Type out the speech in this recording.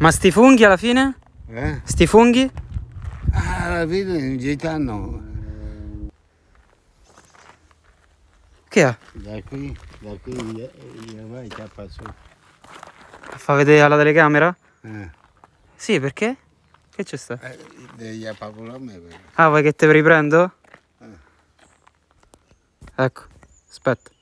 Ma sti funghi alla fine? Sti funghi? Alla fine in città no. Che è? Da qui vai chiappa su. Fa vedere alla telecamera? Eh. Sì, perché? Che c'è sta? Devi chiappa pure a me. Ah, vuoi che te riprendo? Ecco, aspetta.